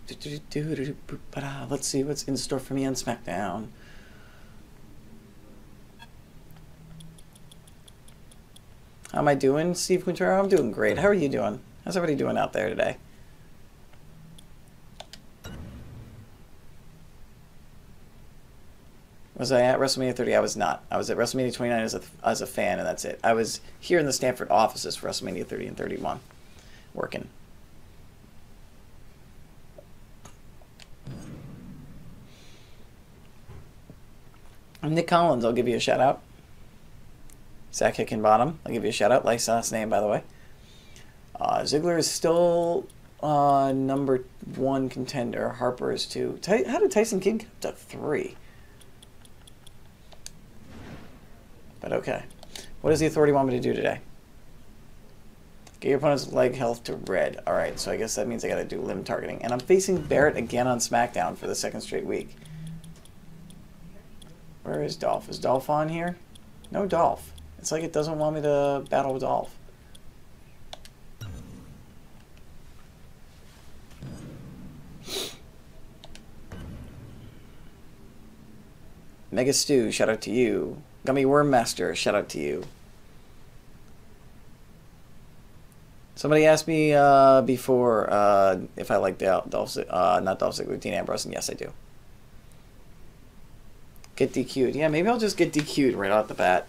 Let's see what's in store for me on SmackDown. How am I doing, Steve Quintero? I'm doing great. How are you doing? How's everybody doing out there today? Was I at WrestleMania 30? I was not. I was at WrestleMania 29 as a fan, and that's it. I was here in the Stanford offices for WrestleMania 30 and 31, working. Nick Collins, I'll give you a shout out. Zach Hickenbottom, I'll give you a shout out. Nice last name, by the way. Ziggler is still number 1 contender. Harper is 2. How did Tyson Kidd get up to 3? But okay. What does the Authority want me to do today? Get your opponent's leg health to red. Alright, so I guess that means I gotta do limb targeting. And I'm facing Barrett again on SmackDown for the 2nd straight week. Where is Dolph? Is Dolph on here? No Dolph. It's like it doesn't want me to battle with Dolph. Mega Stew, shout out to you. Gummy Worm Master, shout out to you. Somebody asked me before if I like not Dolph Ziggler, Dean Ambrose, and yes, I do. Get DQ'd. Yeah, maybe I'll just get DQ'd right out the bat.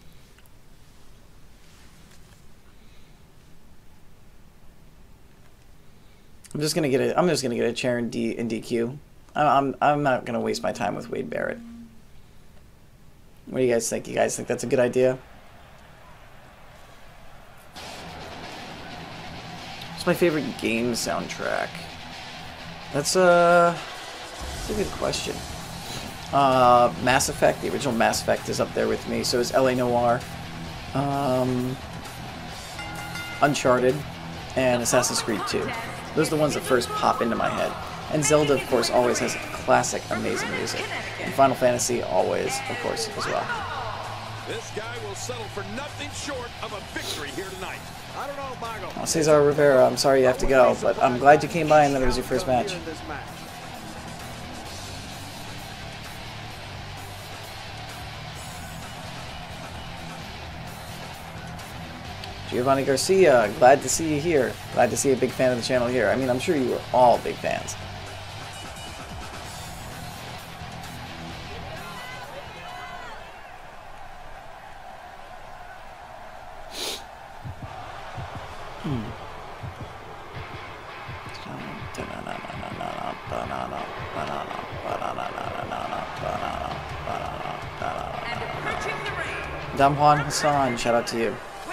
I'm just gonna get a chair in DQ. I'm not gonna waste my time with Wade Barrett. What do you guys think? You guys think that's a good idea? What's my favorite game soundtrack? That's a good question. Mass Effect, the original Mass Effect is up there with me. So is LA Noire, Uncharted, and Assassin's Creed 2. Those are the ones that first pop into my head. And Zelda, of course, always has classic, amazing music. And Final Fantasy, always, of course, as well. This guy will settle for nothing short of a victory here tonight. I don't know, Mago. Cesar Rivera, I'm sorry you have to go, but I'm glad you came by and that it was your first match. Giovanni Garcia, glad to see you here. Glad to see a big fan of the channel here. I mean, I'm sure you were all big fans. Damhan Hassan, shout out to you.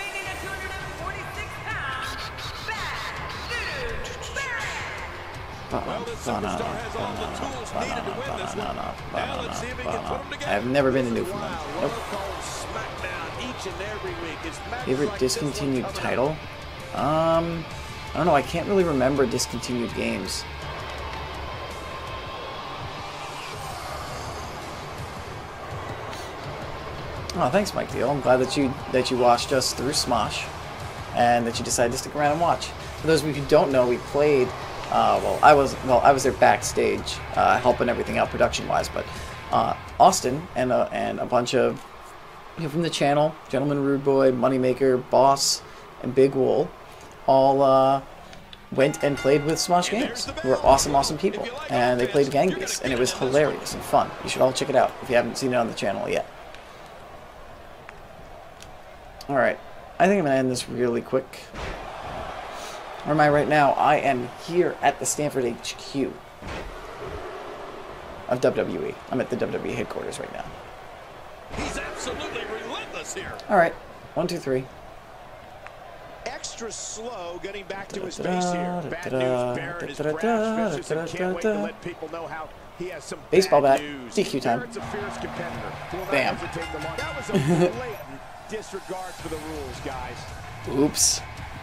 I've never been to Newfoundland. Nope. Favorite discontinued title? I don't know. I can't really remember discontinued games. Oh, thanks, Mike Deal. I'm glad that you watched us through Smosh, and that you decided to stick around and watch. For those of you who don't know, we played. I was there backstage, helping everything out production-wise. But Austin and a bunch of from the channel, Gentleman Rude Boy, Moneymaker, Boss, and Big Wool, all went and played with Smosh Games, who are awesome, awesome people, and they played Gang Beasts, and it was hilarious and fun. You should all check it out if you haven't seen it on the channel yet. All right, I think I'm gonna end this really quick. Where am I right now? I am here at the Stanford HQ of WWE. I'm at the WWE headquarters right now. He's absolutely relentless here. All right, 1, 2, 3. Extra slow getting back to his base here. Bad news, Barrett is brash, vicious, and can't wait to let people know how he has some baseball bat. news. DQ time. Barrett's a fierce competitor. Bam. That was a blatant disregard for the rules, guys. Oops.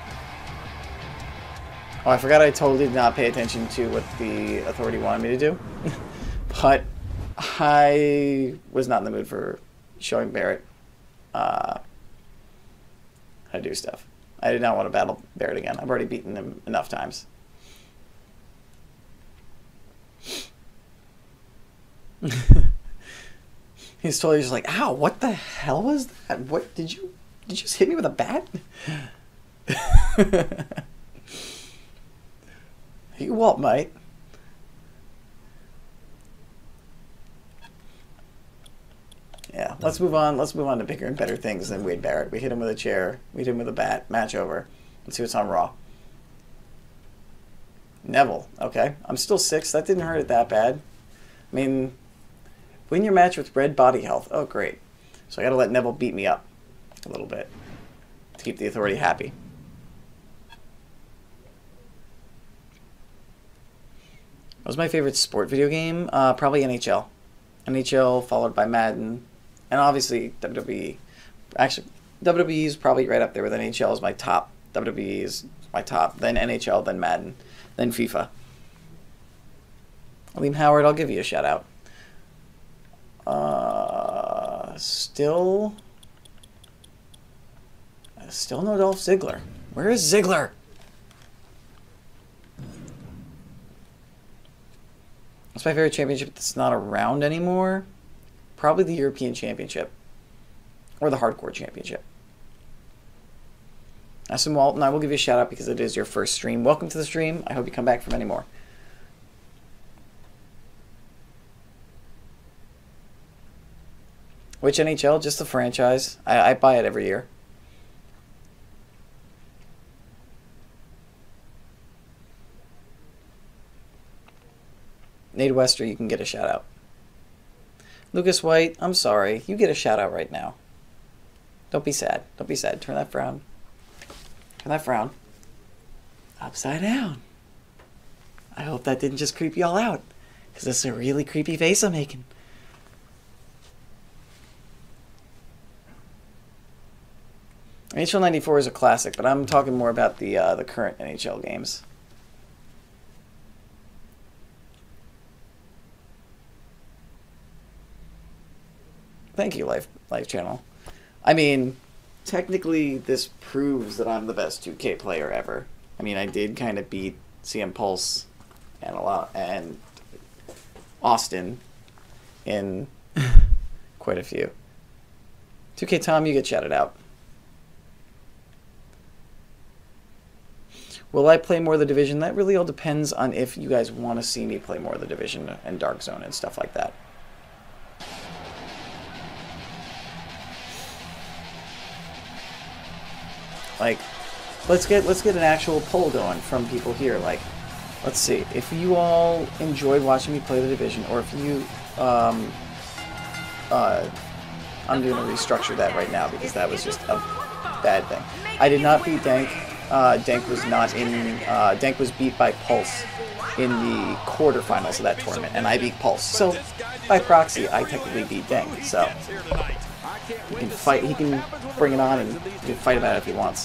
Oh, I forgot I totally did not pay attention to what the Authority wanted me to do. But I was not in the mood for showing Barrett how to do stuff. I did not want to battle Barrett again. I've already beaten him enough times. He's totally just like, ow, what the hell was that? What did you just hit me with a bat? You what, mate? Yeah, let's move on. Let's move on to bigger and better things than Wade Barrett. We hit him with a chair. We hit him with a bat. Match over. Let's see what's on Raw. Neville. Okay. I'm still 6. That didn't hurt it that bad. I mean, win your match with red body health. Oh, great. So I gotta let Neville beat me up a little bit to keep the Authority happy. What was my favorite sport video game? Probably NHL. NHL followed by Madden. And obviously WWE. Actually, WWE is probably right up there with NHL as my top. WWE is my top. Then NHL, then Madden, then FIFA. Liam Howard, I'll give you a shout out. Still no Dolph Ziggler. Where is Ziggler? What's my favorite championship that's not around anymore? Probably the European Championship. Or the Hardcore Championship. Aston Walton, I will give you a shout out because it is your first stream. Welcome to the stream. I hope you come back for many more. Which NHL? Just the franchise. I buy it every year. Nate Wester, you can get a shout out. Lucas White, I'm sorry. You get a shout out right now. Don't be sad. Don't be sad. Turn that frown. Turn that frown upside down. I hope that didn't just creep y'all out, because this is a really creepy face I'm making. NHL 94 is a classic, but I'm talking more about the current NHL games. Thank you, Life Channel. I mean, technically, this proves that I'm the best 2K player ever. I mean, I did kind of beat CM Pulse and Austin in quite a few. 2K Tom, you get shouted out. Will I play more of the Division? That really all depends on if you guys want to see me play more of the Division and Dark Zone and stuff like that. Like, let's get an actual poll going from people here. Like, let's see if you all enjoyed watching me play the Division, or if you I'm going to restructure that right now because that was just a bad thing. I did not beat Dank. Dank was not in. Dank was beat by Pulse in the quarterfinals of that tournament, and I beat Pulse. So by proxy, I technically beat Dank. So he can fight. He can bring it on and he can fight about it if he wants.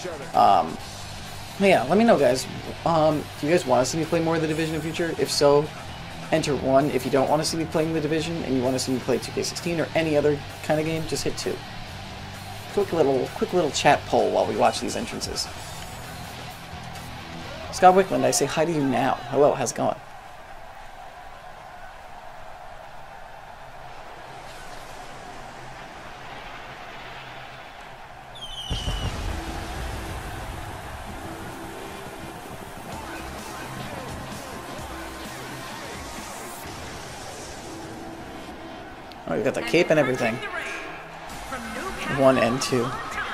Yeah, let me know, guys. Do you guys want to see me play more of the Division in the future? If so, enter 1. If you don't want to see me playing the Division and you want to see me play 2K16 or any other kind of game, just hit 2. Quick little chat poll while we watch these entrances. Scott Wickland, I say hi to you now. Hello, how's it going? Oh, you got the cape and everything. 1 and 2.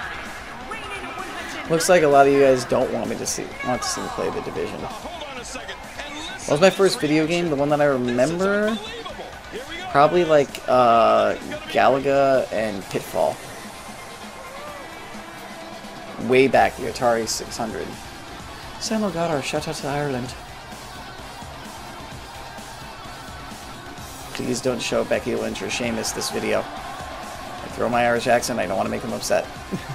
Looks like a lot of you guys don't want to see me play the Division. What was my first video game? The one that I remember? Probably like Galaga and Pitfall. Way back, the Atari 600. Sam O'Godar, shout out to Ireland. Please don't show Becky Lynch or Sheamus this video. I throw my Irish accent, I don't want to make them upset.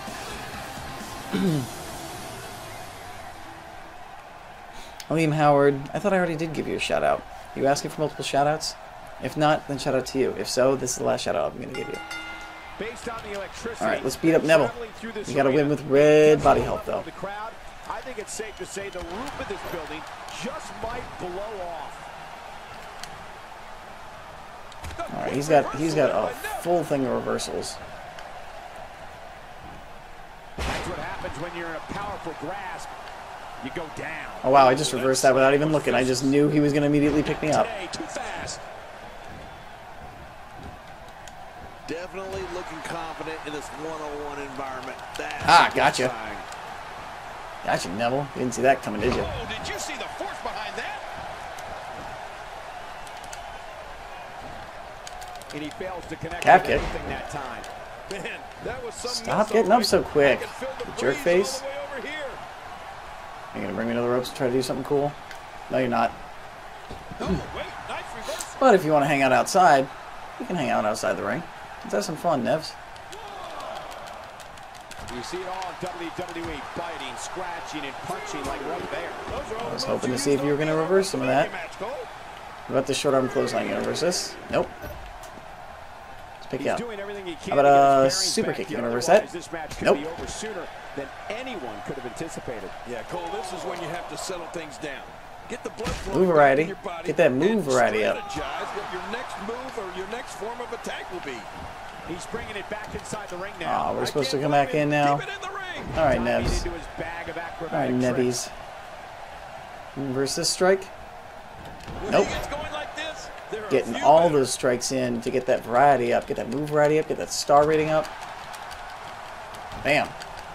Liam Howard, I thought I already did give you a shout out. Are you asking for multiple shout outs? If not, then shout out to you. If so, this is the last shout out I'm going to give you. Alright, let's beat up Neville. You got to win with red body health, though. I think it's safe to say the roof of this building just might blow off. All right, he's got a full thing of reversals. That's what happens when you're in a powerful grasp. You go down. Oh wow, I just reversed that without even looking. I just knew he was going to immediately pick me up. Too fast. Definitely looking confident in this one-on-one environment. Gotcha. Gotcha, Neville. You didn't see that coming, did you? Oh, did you see the force behind that? And he fails to connect Calf with kick. anything that time. Man, that was some Stop getting up so quick, jerk face. Are you going to bring me to the ropes to try to do something cool? No, you're not. Oh, wait, nice reversal. But if you want to hang out outside, you can hang out outside the ring. Let's have some fun, Nevs. You see it all in WWE, biting, scratching, and punching like right there. I was hoping to see if you were going to reverse some of that. What about the short arm clothesline? You going to reverse this? Nope. Let's pick you up. How about a super kick? You going to reverse that? Nope. Than anyone could have anticipated. Yeah, Cole, this is when you have to settle things down. Get the blood flowing Move variety. in your body. Get that move variety up. Strategize what your next move or your next form of attack will be. He's bringing it back inside the ring now. Oh, we're supposed to come back in now. Keep it in the ring. All right, Nevs. Into his bag of All right, acrobatic Nebbies. Reverse this strike. When Nope. he gets going like this, there are a Getting few all better. those strikes in to get that variety up, get that move variety up, get that star rating up. Bam.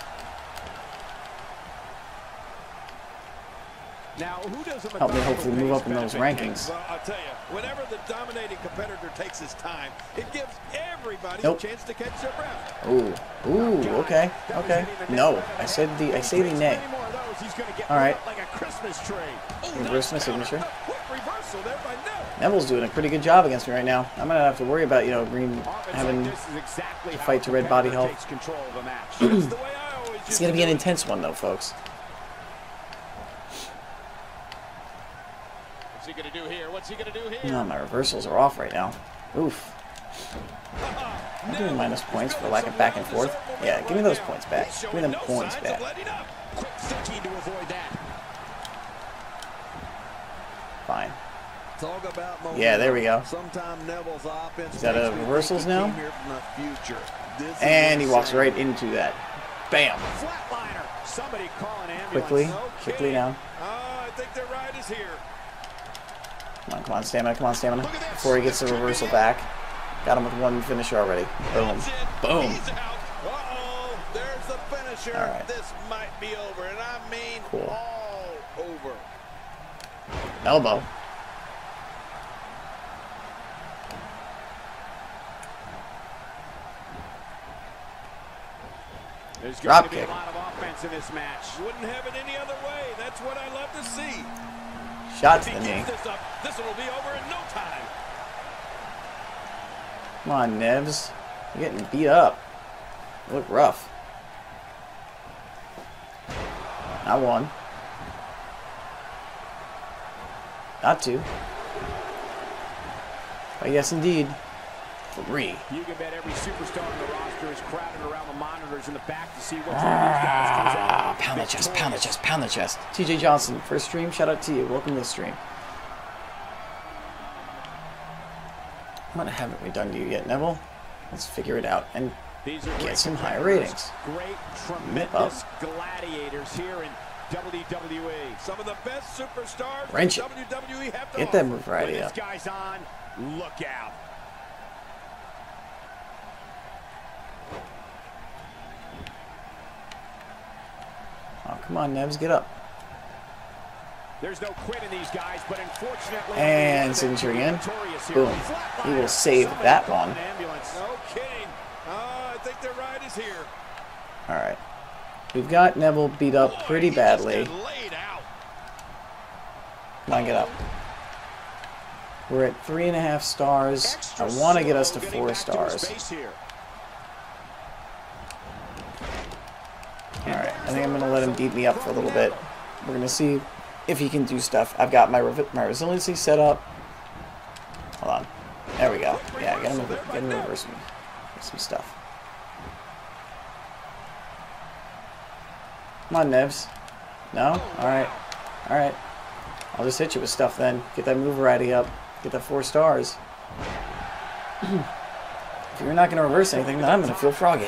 Now, who does Help me hopefully move up in those rankings. Well, I'll tell you, whenever the dominating competitor takes his time, it gives everybody Nope. a chance to catch their breath. Ooh, ooh, okay, okay. No, I say the nay. All right. Like a Christmas tree. Reverse my signature. Quick reversal there by Neville. Neville's doing a pretty good job against me right now. I'm gonna have to worry about, you know, Green having to fight to red body health. It's the way I always It's used gonna to be an do it. intense one though, folks. What's he going to do here? What's he going to do here? No, my reversals are off right now. Oof. I'm doing minus points for lack of back and forth. Yeah, give me those points back. Give me them points back. Quick thinking to avoid that. Fine. Talk about momentum. Yeah, there we go. Sometime Neville's offense Is that a makes me reversals think he now? came here from the future. This is And he walks insane. right into that. Bam. Flatliner. Somebody call an ambulance. Quickly, No quickly kidding. now. I think the ride is here. Come on, stamina, come on, stamina. Before he gets the reversal back. Got him with one finisher already. Boom. That's it. Boom. He's out. Uh-oh. There's the finisher. All right. This might be over, and I mean Cool. all over. Elbow. There's Drop going to be kick. a lot of offense in this match. Wouldn't have it any other way. That's what I love to see. Shot If to he the knee. keeps this up, this one will be over in no time. Come on, Nevs. You're getting beat up. You look rough. Not one. Not two. But yes, indeed. 3. You can bet every superstar on the roster is crowded around the monitors in the back to see which one of these guys comes out. Pound the chest, pound the chest, pound the chest. TJ Johnson, first stream, shout out to you. Welcome to the stream. What haven't we done to you yet, Neville? Let's figure it out and These are get great some higher competitors. ratings. Great, Nip up. tremendous gladiators here in WWE. Some of the best superstars Wrench it. WWE have to Get that offer. move variety When this up. guy's on, look out. Oh, come on, Nevs, get up. There's no quit in these guys, but unfortunately, And signature again. notorious here. Boom. He will save that Call one. an ambulance. No kidding. I think the ride is here. All right. We've got Neville beat up pretty Boy, he just badly. got laid out. Come on, get up. We're at 3.5 stars. I want to get us to 4 stars. All right. I think I'm going to let him beat me up for a little bit. We're going to see if he can do stuff. I've got my resiliency set up. Hold on. There we go. Yeah, get him reverse me. Some stuff. Come on, Nevs. No? Alright. Alright. I'll just hit you with stuff then. Get that move variety up. Get that 4 stars. If you're not going to reverse anything, then I'm going to feel froggy.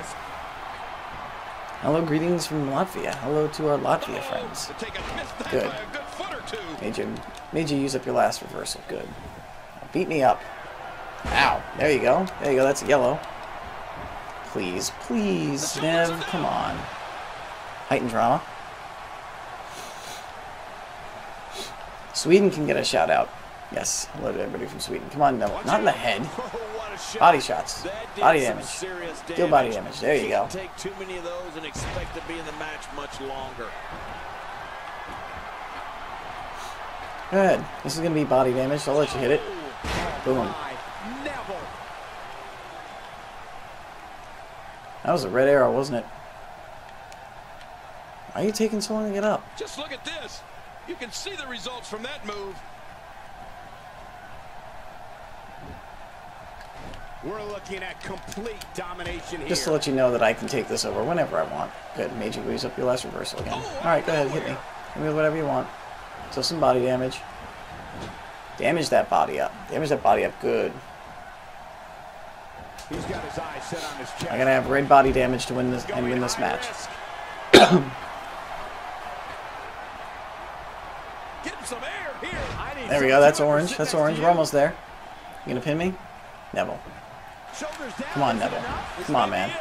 Hello, greetings from Latvia. Hello to our Latvia friends. Good. Made you use up your last reversal. Good. Beat me up. Ow. There you go. There you go. That's a yellow. Please. Please, Nev. Come on. Heightened drama. Sweden can get a shout out. Yes. Hello to everybody from Sweden. Come on, Nev. Not in the head. Body shots. Body damage. Deal body damage. There you go. Take too many of those and expect to be in the match much longer. Go ahead. This is going to be body damage, so I'll let you hit it. Boom. That was a red arrow, wasn't it? Why are you taking so long to get up? Just look at this. You can see the results from that move. We're looking at complete domination here. Just to let you know that I can take this over whenever I want. Good. Made you use up your last reversal again. Alright, go ahead. Hit me. Hit me with whatever you want. So some body damage. Damage that body up. Damage that body up. Good. He's got his eyes set on his chest. I'm gonna have red body damage to win this and win this match. There we go. That's orange. That's orange. We're almost there. You gonna pin me? Neville. Come on, Neville. Come on, man.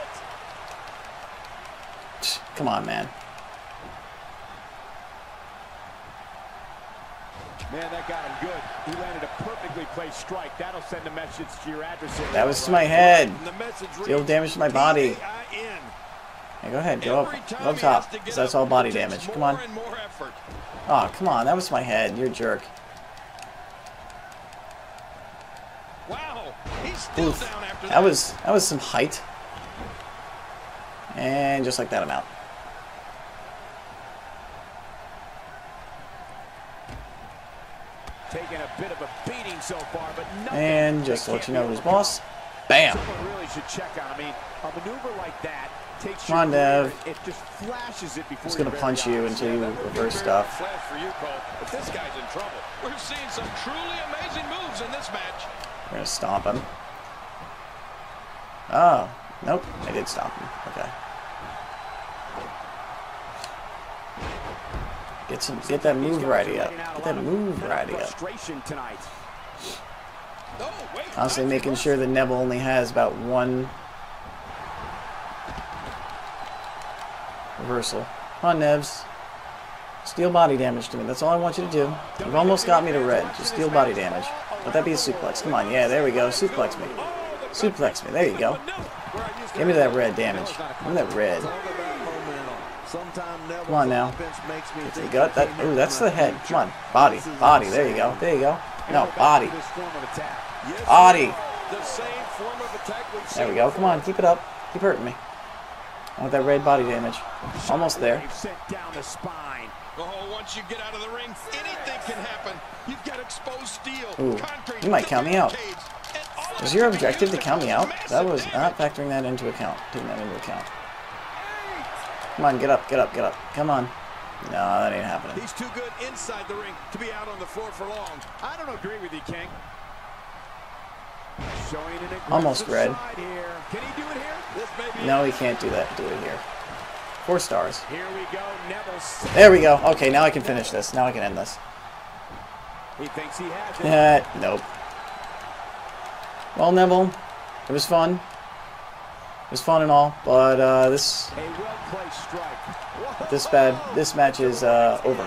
Come on, man. Man, that got him good. He landed a perfectly placed strike. That'll send a message to your adversary. That was to my head. Deal damage to my body. Hey, go ahead. Go up. Go up top. Because that's all body damage. Come on. Oh, come on. That was to my head. You're a jerk. Wow. He's still Oof. down after That was some height. And just like that, I'm out. Taking a bit of a beating so far, but and just to let you know who's boss. Bam! Someone really should check on. I mean, a maneuver like that takes Come on, Nev. It just flashes it before. Just gonna punch you until you reverse stuff. Flash for you, Cole, but this guy's in trouble. We're seeing some truly amazing moves in this match. We're gonna stomp him. Oh, nope. I did stomp him. Okay. Get that move righty up. Get that move righty up. Constantly making sure that Neville only has about one reversal. Come on, Nevs. Steal body damage to me. That's all I want you to do. You've almost got me to red. Just steal body damage. Let that be a suplex. Come on. Yeah, there we go. Suplex me. Suplex me. There you go. Give me that red damage. Give me that red. Come on now. Get to the gut. Ooh, that's the head. Come on. Body. Body. There you go. There you go. No, body. Body. There we go. Come on. Keep it up. Keep hurting me. I want that red body damage. Almost there. Oh, once you get out of the ring, anything can happen. You've got exposed steel. Ooh, you might count me out. Was your objective to count me out? That was not factoring that into account. Taking that into account. Come on, get up, get up, get up. Come on. No, that ain't happening. He's too good inside the ring to be out on the floor for long. I don't agree with you, King. Almost red. Can he do it here? This may be No, he can't do that. Do it here. 4 stars. Here we go. Neville. There we go. Okay, now I can finish this. Now I can end this. He thinks he has it. Nope. Well, Neville, it was fun. It was fun and all, but this match is over.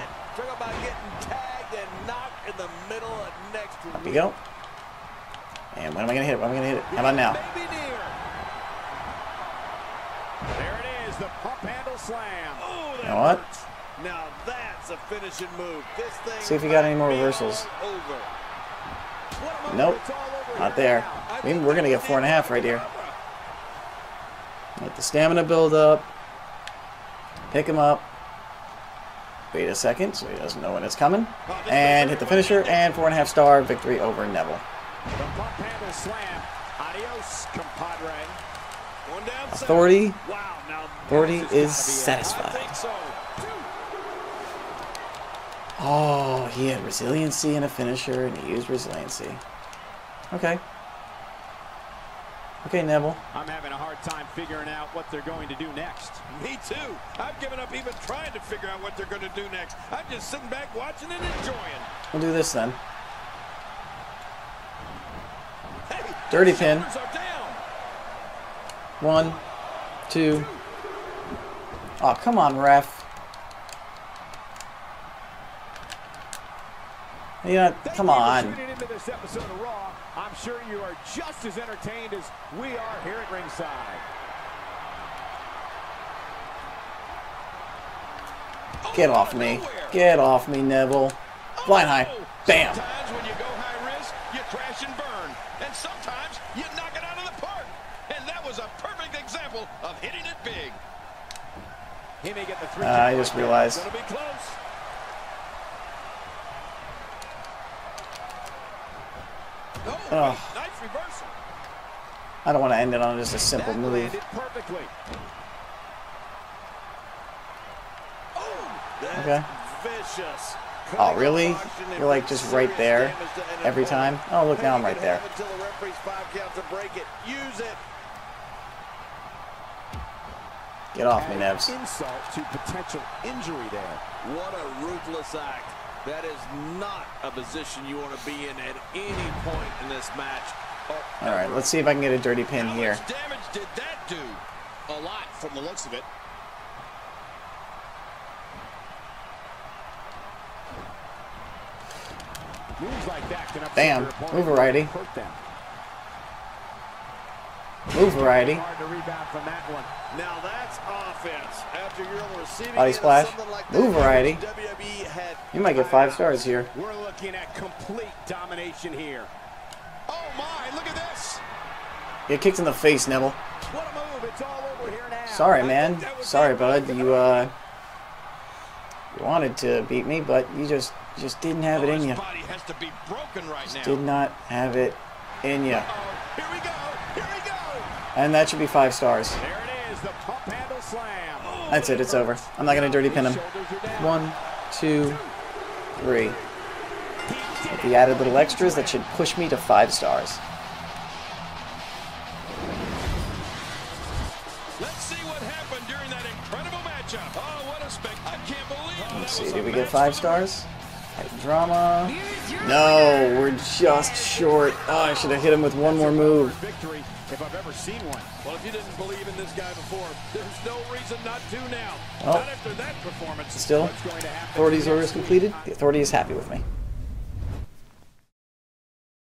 Up you go. And when am I gonna hit it? When am I gonna hit it? How about now? There it is, the pump handle slam. Oh, You know what? Now that's a finishing move. This thing. See if you got any more reversals. Nope, not there. We're gonna get 4.5 right here. Let the stamina build up. Pick him up. Wait a second, so he doesn't know when it's coming. And hit the finisher, and 4.5 star victory over Neville. The pump handle slam. Adios, compadre. Going down. Authority. Wow, now Authority is satisfied. Oh, he had resiliency and a finisher, and he used resiliency. Okay. Okay, Neville. I'm having a hard time figuring out what they're going to do next. Me too. I've given up even trying to figure out what they're going to do next. I'm just sitting back watching and enjoying. We'll do this then. Hey, Dirty the pin. shoulders are down. 1, 2. Oh, come on, ref. Yeah, come on. Tuning into this episode of Raw. I'm sure you are just as entertained as we are here at ringside. Get off me. Get off me, Neville. Flying high. Bam. Sometimes when you go high risk, you crash and burn. And sometimes you knock it out of the park. And that was a perfect example of hitting it big. He may get the 3. I just realized. It'll be close. Oh. Nice reversal. I don't want to end it on just a simple That move. landed perfectly. Okay. Vicious. Oh, really? You're like just right there every time? Oh, look, now I'm right there. Until the referee's 5 count to break it. Use it. Get off me, Adding Nevs. insult to potential injury there. What a ruthless act. That is not a position you want to be in at any point in this match. Alright, let's see if I can get a dirty pin How here. much damage did that do? A lot from the looks of it. Moves like that can upset Bam. your opponent. Move variety. Hurt them. Move variety. Hard to rebound from that one. Now that's offense. After you're on the receiving Body end of splash. something like Move that, variety. WWE had You might get 5 stars here. We're looking at complete domination here. Oh my, look at this. Get kicked in the face, Neville. What a move. It's all over here now. Sorry, man. Sorry, bud. You wanted to beat me, but you just didn't have it in His you. body has to be broken right now. Did not have it in you. Uh-oh. Here we go. Here we go. And that should be 5 stars. There it is, the pump handle slam. That's it. It's over. I'm not going to dirty pin him. Shoulders are down. 1, 2, 3. With the added little extras, that should push me to 5 stars. Let's see what happened during that incredible matchup. Oh, what a spectacle. I can't believe Let's see. Did we get 5 stars? Like drama. No, we're just short. Oh, I should have hit him with one more move. Victory, if I've ever seen one. Well, if you didn't believe in this guy before, there's no reason not to now. Oh. Not after that performance. Still, What's going to happen authorities next orders week? completed. The authority is happy with me.